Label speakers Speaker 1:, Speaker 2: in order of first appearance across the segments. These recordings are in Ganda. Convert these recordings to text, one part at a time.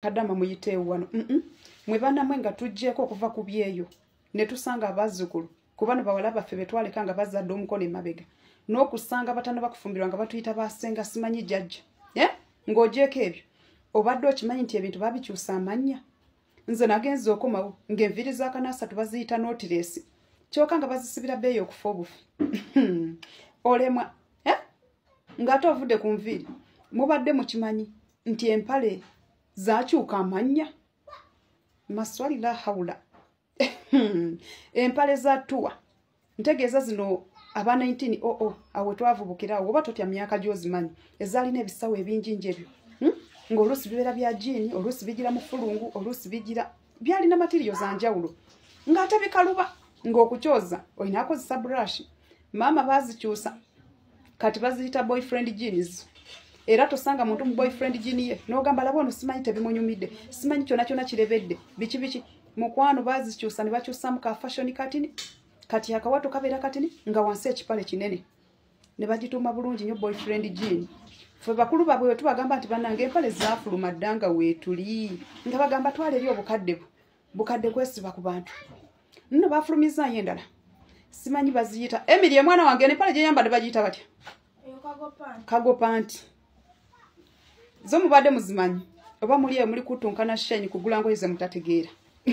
Speaker 1: kadama muyiteewo wano mwe bannamwe nga tujjeeko okuva ku byeyo ne tusanga abazzukulu ku bano bawala baffe be twaleka nga bazadde omukono emabega n'okusanga batana bakufumbirwa nga batuyita basenga simanyi jjajja ng'ogyeko ebyo obadde okimanyi nti ebintu babikyusa amannya nze nagenza okomawo ng'enviri za Kanaasatu baziyita nootiresi kyokka nga bazisibira bbeeyi okufa obufi olemwa ng'ate ovudde ku nviiri mubadde mukimanyi nti empale zakyuka amannya maswali la hawula empale za tuwa ntegeeza zino aba 1900 awe twavubukirawo oba totya myaka gy'ozimanyi ezaalina ebisawo ebinjinji ebyo ng'oluusi bibeera bya jiini oluusi bigira mu fulungu oluusi bigira byalina matiriyo za njawulo ng'ate bikaluba ng'okukyoza olina akozesa burashi maama baazikyusa kati baziyita boyfriend jeans era tosanga muntu mu boyfriend jeans ye n'ogamba laba ono simanyi tebimunyumidde simanyi kyona kyona kirebedde biki mukwano bazikyusa ne bakyusamu ka fashion katini kati akawato kabeera katini nga wansi ekipale kinene ne bagituuma bulungi nnyo boyfriend jeans ffe bakulu babwe we tubagamba nti bannange empale zaafuluma ddanga weetuli nga bagamba twala eri bukadde kwesiba ku bantu nno baafulumizaayo endala simanyi baziyita Emily mwana wange n'empale gyeyambadde bagiyita batya kago panti zo mubadde muzimanyi oba muli eyo muli kutunkana shenyi kugula ngoye ze mutategeera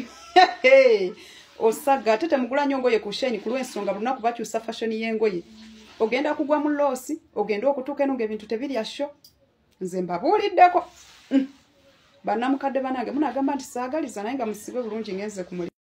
Speaker 1: osaga ate temugula nnyo ngoye ku shenyi ku lw'ensonga lunaku bakyusa fashion y'engoye ogenda kugwa mu loosi ogenda okutuuka eno ng'ebintu tebirya sho nze mbabuuliddeko bannamukadde banange munagamba nti saagaliza naye nga musibe bulungi ngenze ku